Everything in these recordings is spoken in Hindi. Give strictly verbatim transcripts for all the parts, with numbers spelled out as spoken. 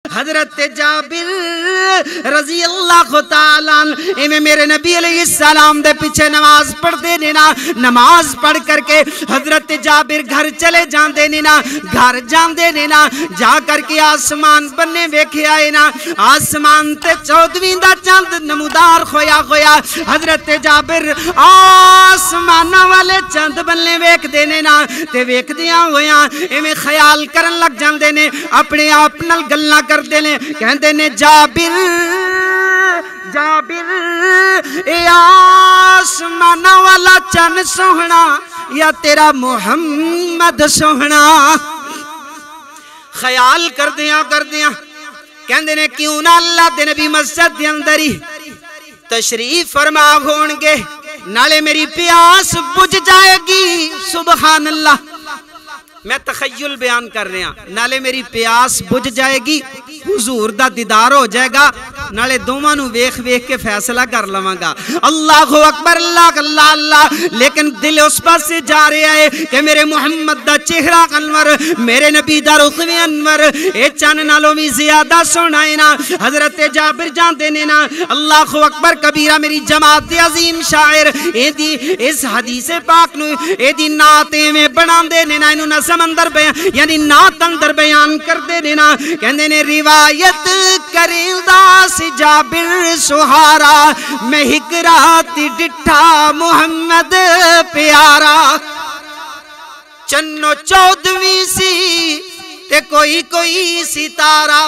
हजरत जाबिर रजी अल्लाह तआला इन्हें मेरे नबी अलैहिस्सलाम दे पीछे नमाज पढ़ते ने ना, नमाज पढ़ करके हजरत जाबिर घर चले जाते ने ना, घर जाते ने ना, जा करके आसमान बन्ने वेखे आए ना, आसमान ते चौदहवीं दा चंद नमूदार होया होया। हजरत जाबिर आसमान वाले चंद बन्ने वेखदे ने ना, ते वेखदियां होया इवें ख्याल करन लग जांदे ने, अपने आप नाल गल्लां करदे ने, कहंदे ने जाबिर जाबिर ए आसमान वाला चन सोहना या तेरा मुहम्मद सोहना। ख्याल करदियां करदियां कहंदे ने क्यों ना अल्लाह दे नबी मस्जिद दे अंदर ही तशरीफ फरमा होणगे, नाले मेरी प्यास बुझ जाएगी। सुबहान अल्लाह, मैं तखय्युल बयान कर रहा, नाले मेरी प्यास बुझ जाएगी, हुजूर दा दीदार हो जाएगा, नाले दोवां नू वेख वेख के फैसला कर लवांगा। अल्लाहु अकबर, अल्लाह अल्लाह अल्लाह। लेकिन दिल उस पासे जा रहा है कि मेरे मुहम्मद दा चेहरा अनवर, मेरे नबी दा रुख वी अनवर, ए चन नालों भी ज्यादा सोहना है ना। हजरत जाबिर जानते ने ना, अल्लाहु अकबर कबीरा। मेरी जमात अजीम शायर एदी इस हदीस पाक नू एदी नात में बनांदे ने ना, इनू ना समंदर बयान यानी नात अंदर बयान करते ने ना। कहंदे ने रिवायत करेंदा सी जाबिर सुहारा, मैं हिक रात डिठा मुहम्मद प्यारा। चन्नो चौदहवीं सी ते कोई कोई सितारा।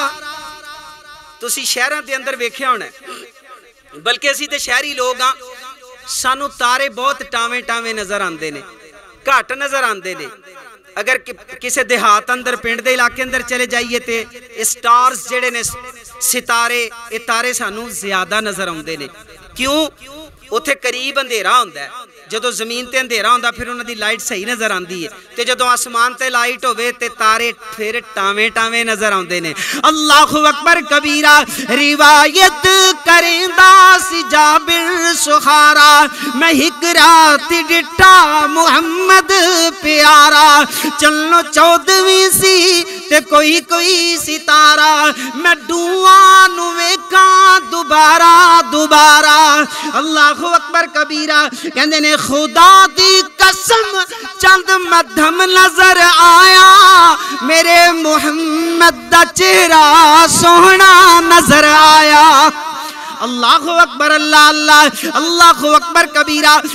तुसी शहरां दे अंदर वेख्या होना, बल्कि असी ते शहरी लोग हाँ, सानू तारे बहुत टावे टावे नजर आते ने, घट नजर आते ने। अगर कि, किसी देहात अंदर पिंड दे इलाके अंदर चले जाइए तो स्टार्स जेड़े ने सितारे, ये तारे सानू ज्यादा नजर आते ने। क्यों? उत्थे करीब अंधेरा होंदा है, जदों जमीन ते अंधेरा होंदा फिर उन्हां दी लाइट सही नजर आती है, ते जदों आसमान ते लाइट होवे ते तारे फिर टावे टावे नजर आते ने। अल्लाहु अकबर कबीरा। रिवायत करेंदा सी जाबिर सुहारा, मैं हिक रात डिठा मुहम्मद प्यारा। चलो चौदहवीं सी ते कोई कोई सितारा, मैं डुआ नू वेखां दोबारा दोबारा। अल्लाहु अकबर कबीरा। कहंदे ने खुदा दी कसम चंद मध्यम नजर आया, मेरे मुहम्मद दा चेहरा सोहना नजर आया। अल्लाहु अकबर, अल्लाह अल्लाह, अल्लाहु अकबर कबीरा।